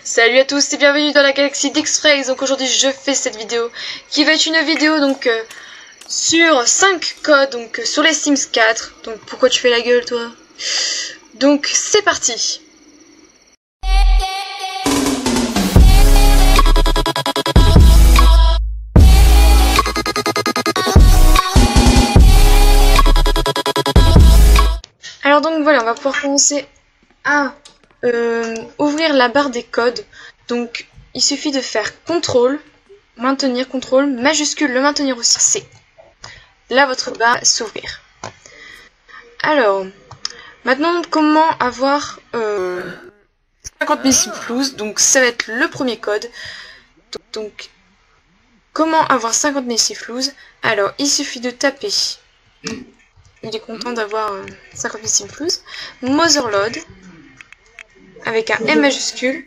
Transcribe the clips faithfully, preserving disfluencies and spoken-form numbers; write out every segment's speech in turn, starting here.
Salut à tous et bienvenue dans la galaxie d'X-Frays. Donc aujourd'hui je fais cette vidéo qui va être une vidéo donc euh, sur cinq codes donc euh, sur les Sims quatre. Donc pourquoi tu fais la gueule toi? Donc c'est parti. Alors donc voilà, on va pouvoir commencer à euh, ouvrir la barre des codes. Donc il suffit de faire contrôle, maintenir, contrôle, majuscule, le maintenir aussi, C. Là votre barre va s'ouvrir. Alors, maintenant comment avoir euh, cinquante mille simflouz. Donc ça va être le premier code. Donc comment avoir cinquante mille simflouz? Alors il suffit de taper. Il est content d'avoir euh, cinquante mille simflouz. Motherload avec un M majuscule.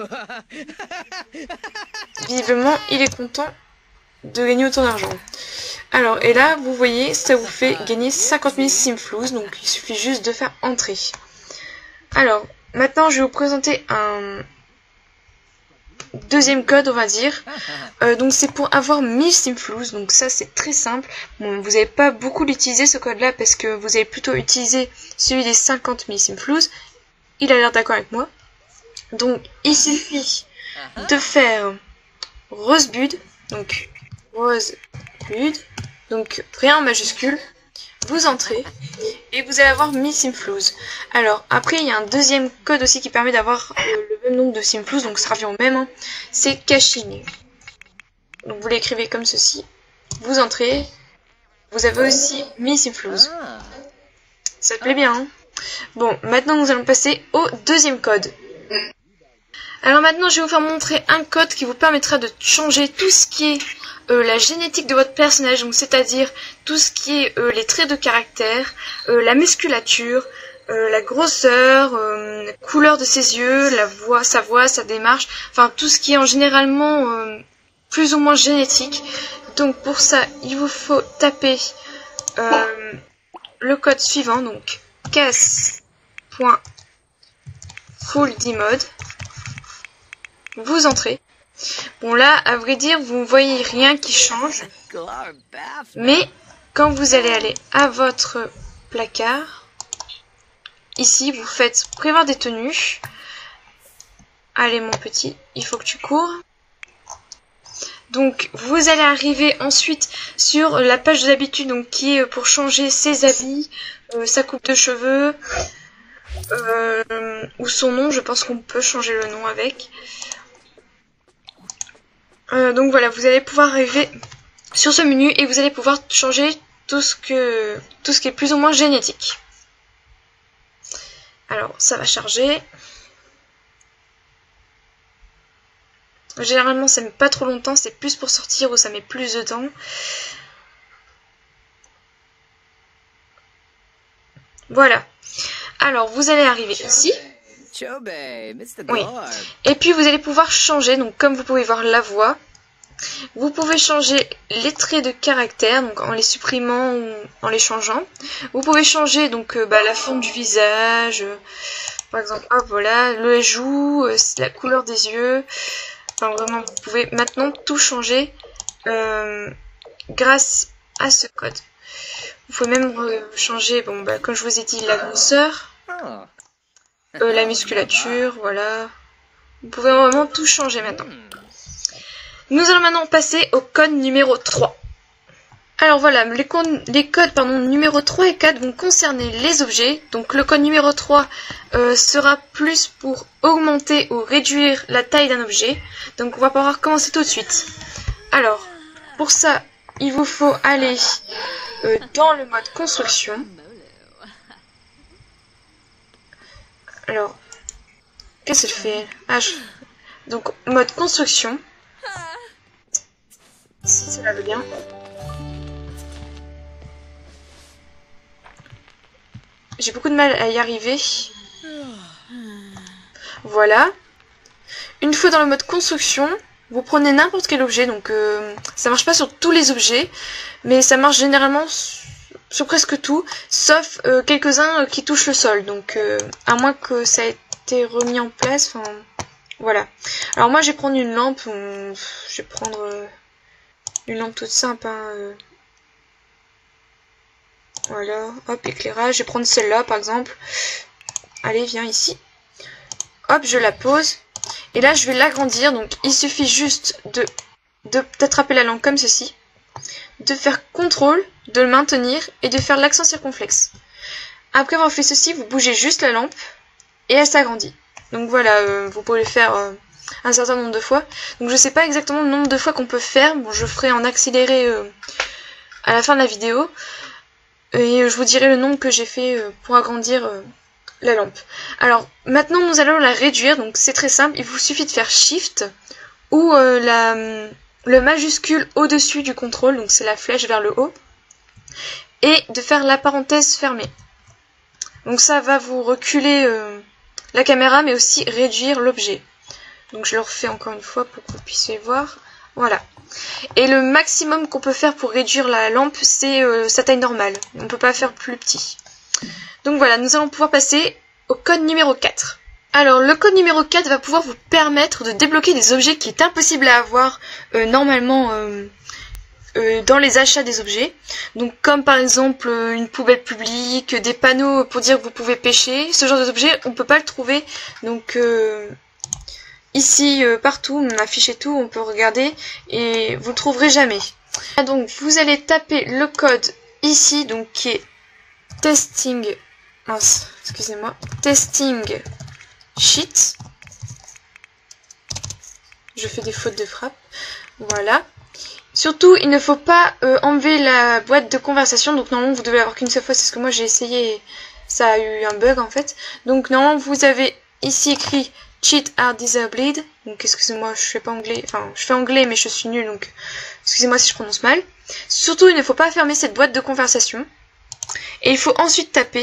Visiblement, il est content de gagner autant d'argent. Alors, et là, vous voyez, ça vous fait gagner cinquante mille simflouz. Donc, il suffit juste de faire entrer. Alors, maintenant, je vais vous présenter un deuxième code, on va dire. Euh, donc, c'est pour avoir mille simflouz. Donc, ça, c'est très simple. Bon, vous n'allez pas beaucoup l'utiliser, ce code-là, parce que vous allez plutôt utiliser celui des cinquante mille simflouz. Il a l'air d'accord avec moi. Donc, il suffit de faire Rosebud. Donc, Rosebud. Donc, rien en majuscule. Vous entrez. Et vous allez avoir mille simflouz. Alors, après, il y a un deuxième code aussi qui permet d'avoir euh, le même nombre de simflouz. Donc, ça revient au même. Hein. C'est Caching. Donc, vous l'écrivez comme ceci. Vous entrez. Vous avez aussi mille simflouz. Ça te plaît bien, hein? Bon, maintenant nous allons passer au deuxième code. Alors maintenant je vais vous faire montrer un code qui vous permettra de changer tout ce qui est euh, la génétique de votre personnage, donc c'est-à-dire tout ce qui est euh, les traits de caractère, euh, la musculature, euh, la grosseur, euh, la couleur de ses yeux, la voix, sa voix, sa démarche, enfin tout ce qui est en généralement euh, plus ou moins génétique. Donc pour ça il vous faut taper euh, le code suivant, donc cas.fulldmode. Vous entrez. Bon là, à vrai dire, vous ne voyez rien qui change. Mais quand vous allez aller à votre placard, ici vous faites prévoir des tenues. Allez mon petit, il faut que tu cours. Donc vous allez arriver ensuite sur la page d'habitude, donc qui est pour changer ses habits, euh, sa coupe de cheveux, euh, ou son nom. Je pense qu'on peut changer le nom avec. Euh, donc voilà, vous allez pouvoir arriver sur ce menu et vous allez pouvoir changer tout ce que tout ce qui est plus ou moins génétique. Alors ça va charger. Généralement ça met pas trop longtemps, c'est plus pour sortir où ça met plus de temps. Voilà. Alors vous allez arriver ici. Oui. Et puis vous allez pouvoir changer, donc comme vous pouvez voir la voix. Vous pouvez changer les traits de caractère, donc en les supprimant ou en les changeant. Vous pouvez changer donc euh, bah, la forme du visage, euh, par exemple, hop voilà, les joues, euh, la couleur des yeux. Enfin vraiment, vous pouvez maintenant tout changer euh, grâce à ce code. Vous pouvez même euh, changer, bon bah comme je vous ai dit, la grosseur, euh, la musculature, voilà. Vous pouvez vraiment tout changer maintenant. Nous allons maintenant passer au code numéro trois. Alors voilà, les, les codes pardon, numéro trois et quatre vont concerner les objets. Donc le code numéro trois euh, sera plus pour augmenter ou réduire la taille d'un objet. Donc on va pouvoir commencer tout de suite. Alors, pour ça, il vous faut aller euh, dans le mode construction. Alors, qu'est-ce qu'elle fait? Ah, je... Donc, mode construction. Si cela veut bien. J'ai beaucoup de mal à y arriver. Voilà. Une fois dans le mode construction, vous prenez n'importe quel objet. Donc, euh, ça marche pas sur tous les objets, mais ça marche généralement sur presque tout, sauf euh, quelques-uns euh, qui touchent le sol. Donc, euh, à moins que ça ait été remis en place, enfin, Voilà. Alors moi je vais prendre une lampe, on... je vais prendre euh, une lampe toute simple. Hein, euh. Voilà, hop, éclairage. Je vais prendre celle-là par exemple. Allez, viens ici. Hop, je la pose. Et là je vais l'agrandir. Donc il suffit juste de d'attraper la lampe comme ceci. De faire contrôle, de le maintenir et de faire l'accent circonflexe. Après avoir fait ceci, vous bougez juste la lampe et elle s'agrandit. Donc voilà, euh, vous pouvez le faire euh, un certain nombre de fois. Donc je sais pas exactement le nombre de fois qu'on peut faire. Bon, je ferai en accéléré euh, à la fin de la vidéo. Et euh, je vous dirai le nombre que j'ai fait euh, pour agrandir euh, la lampe. Alors maintenant nous allons la réduire. Donc c'est très simple. Il vous suffit de faire Shift ou euh, la, le majuscule au-dessus du contrôle. Donc c'est la flèche vers le haut. Et de faire la parenthèse fermée. Donc ça va vous reculer euh, la caméra, mais aussi réduire l'objet. Donc je le refais encore une fois pour que vous puissiez voir. Voilà. Et le maximum qu'on peut faire pour réduire la lampe, c'est euh, sa taille normale. On ne peut pas faire plus petit. Donc voilà, nous allons pouvoir passer au code numéro quatre. Alors le code numéro quatre va pouvoir vous permettre de débloquer des objets qui est impossible à avoir euh, normalement... Euh, Euh, dans les achats des objets, donc comme par exemple euh, une poubelle publique, des panneaux pour dire que vous pouvez pêcher, ce genre d'objet on peut pas le trouver, donc euh, ici euh, partout on affiche et tout, on peut regarder et vous le trouverez jamais. Donc vous allez taper le code ici, donc qui est testing, mince, excusez-moi, testing sheet. Je fais des fautes de frappe, voilà. Surtout, il ne faut pas euh, enlever la boîte de conversation. Donc normalement, vous devez l'avoir qu'une seule fois. C'est ce que moi j'ai essayé et ça a eu un bug en fait. Donc normalement, vous avez ici écrit Cheat are disabled. Donc excusez-moi, je fais pas anglais. Enfin, je fais anglais, mais je suis nulle. Donc excusez-moi si je prononce mal. Surtout, il ne faut pas fermer cette boîte de conversation. Et il faut ensuite taper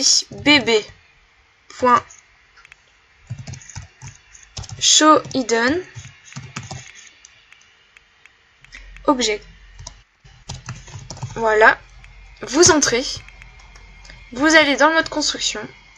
bb.showHidden objet. Voilà. Vous entrez. Vous allez dans le mode construction.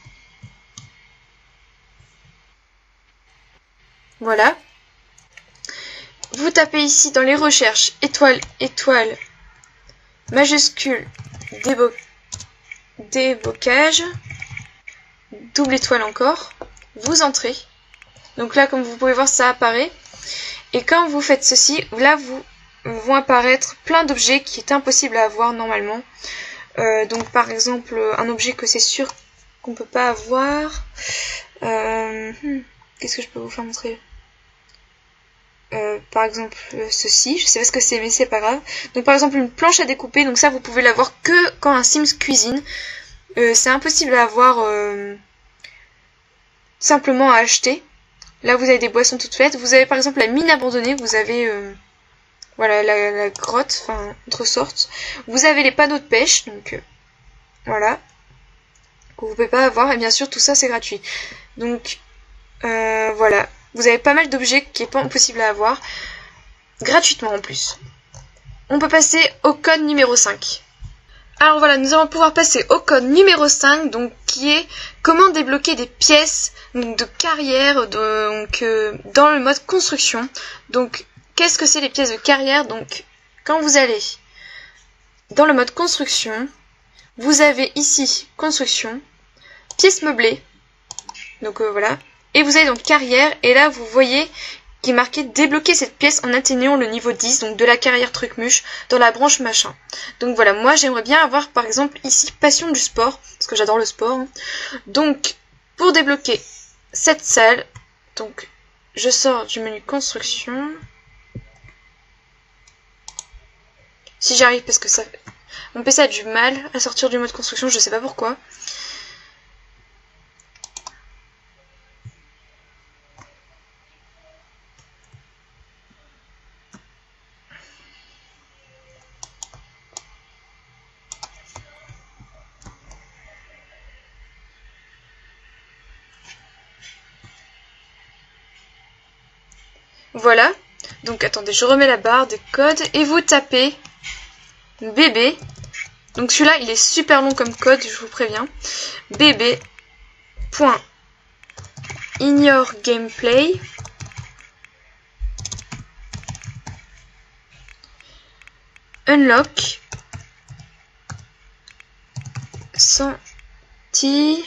Voilà. Vous tapez ici dans les recherches étoile, étoile, majuscule, débo débocage, double étoile encore. Vous entrez. Donc là, comme vous pouvez voir, ça apparaît. Et quand vous faites ceci, là, vous vont apparaître plein d'objets qui est impossible à avoir normalement. Euh, donc par exemple un objet que c'est sûr qu'on peut pas avoir. Euh, hmm, Qu'est-ce que je peux vous faire montrer euh, Par exemple ceci, je sais pas ce que c'est mais c'est pas grave. Donc par exemple une planche à découper, donc ça vous pouvez l'avoir que quand un Sims cuisine. Euh, c'est impossible à avoir euh, simplement à acheter. Là vous avez des boissons toutes faites. Vous avez par exemple la mine abandonnée, vous avez... Euh, Voilà, la, la grotte, enfin, autre sorte. Vous avez les panneaux de pêche, donc euh, voilà, que vous pouvez pas avoir, et bien sûr, tout ça, c'est gratuit. Donc, euh, voilà, vous avez pas mal d'objets qui est pas possible à avoir, gratuitement en plus. On peut passer au code numéro cinq. Alors voilà, nous allons pouvoir passer au code numéro cinq, donc qui est comment débloquer des pièces donc, de carrière donc, euh, dans le mode construction. Donc, qu'est-ce que c'est les pièces de carrière? Donc, quand vous allez dans le mode construction, vous avez ici construction, pièces meublées, donc euh, voilà, et vous avez donc carrière, et là vous voyez qu'il est marqué débloquer cette pièce en atteignant le niveau dix, donc de la carrière truc-muche, dans la branche machin. Donc voilà, moi j'aimerais bien avoir par exemple ici passion du sport, parce que j'adore le sport. Hein. Donc, pour débloquer cette salle, donc je sors du menu construction. Si j'arrive, parce que ça, mon P C a du mal à sortir du mode construction, je sais pas pourquoi. Voilà. Donc attendez, je remets la barre des codes et vous tapez bb. Donc celui-là, il est super long comme code, je vous préviens. bb.ignore gameplay unlock sentiment.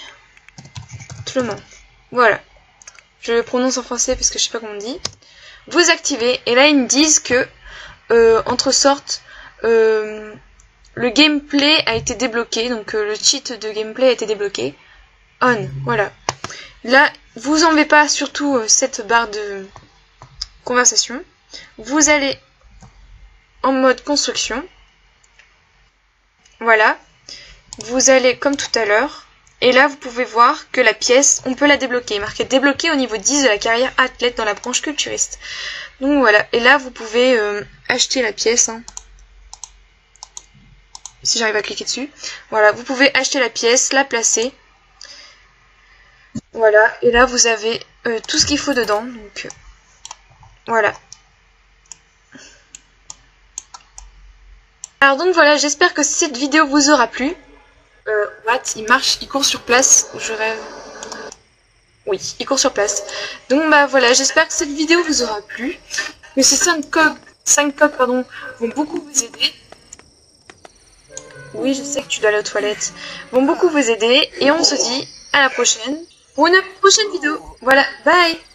Voilà. Je le prononce en français parce que je sais pas comment on dit. Vous activez et là ils me disent que euh, entre sortes euh, le gameplay a été débloqué, donc euh, le cheat de gameplay a été débloqué. On, voilà. Là, vous enlevez pas surtout euh, cette barre de conversation. Vous allez en mode construction. Voilà. Vous allez comme tout à l'heure. Et là, vous pouvez voir que la pièce, on peut la débloquer. Marqué débloqué au niveau dix de la carrière athlète dans la branche culturiste. Donc voilà. Et là, vous pouvez euh, acheter la pièce. Hein. Si j'arrive à cliquer dessus. Voilà, vous pouvez acheter la pièce, la placer. Voilà. Et là, vous avez euh, tout ce qu'il faut dedans. Donc euh, voilà. Alors donc voilà, j'espère que cette vidéo vous aura plu. Euh, what? Il marche, il court sur place. Je rêve. Oui, il court sur place. Donc bah voilà, j'espère que cette vidéo vous aura plu. Que ces cinq coques, cinq coques pardon, vont beaucoup vous aider. Oui, je sais que tu dois aller aux toilettes. Vont beaucoup vous aider. Et on se dit à la prochaine pour une prochaine vidéo. Voilà, bye!